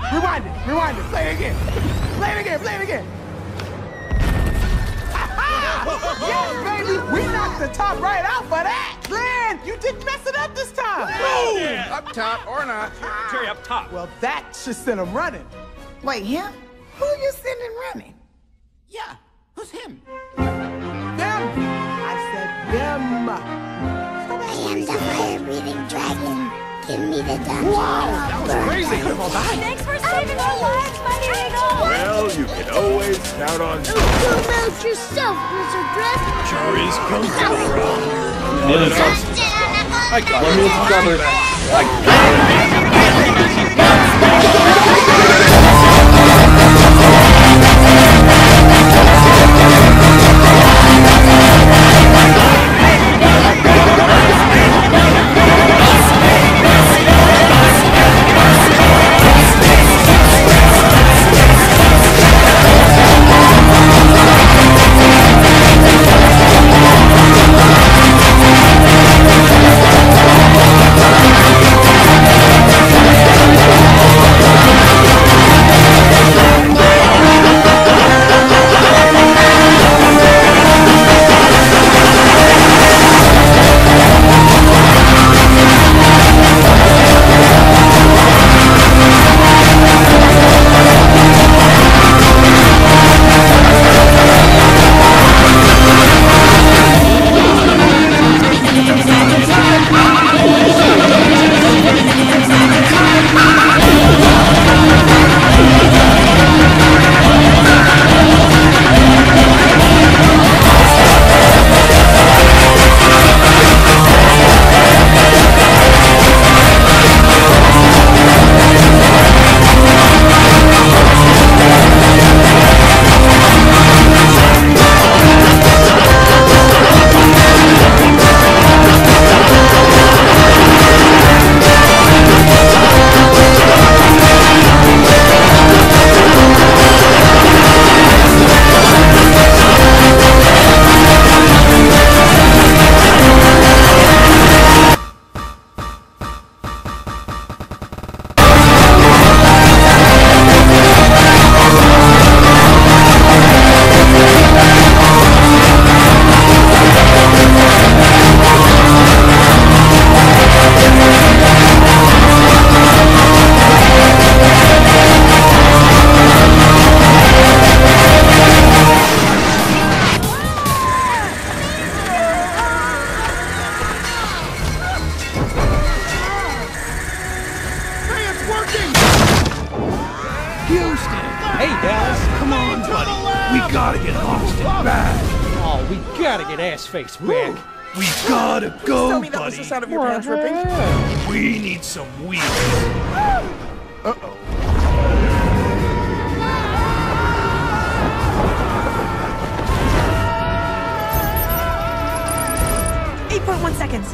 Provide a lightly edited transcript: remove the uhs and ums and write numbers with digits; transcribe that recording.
Rewind it, play it again. Play it again. Yes, baby, we knocked the top right out for that. Glenn, you didn't mess it up this time. Boom! Yeah. Up top or not. Jerry, up top. Well, that should send him running. Wait, him? Who you sending running? Yeah, who's him? Them. I said them. I am the fire-breathing dragon. Give me the dungeon. Wow, that was crazy. Thanks for saving our lives, Mighty Eagle! Well, you can always count on me. Come out yourself, Blizzard Breath. Sure is going to I got it. Let me discover. Hey, Dallas, come on, buddy. We gotta get Austin back. Oh, we gotta get Ass-Face back. We gotta go, Tell me that was buddy. the sound of your pants ripping. We need some wheels. Uh-oh. 8.1 seconds.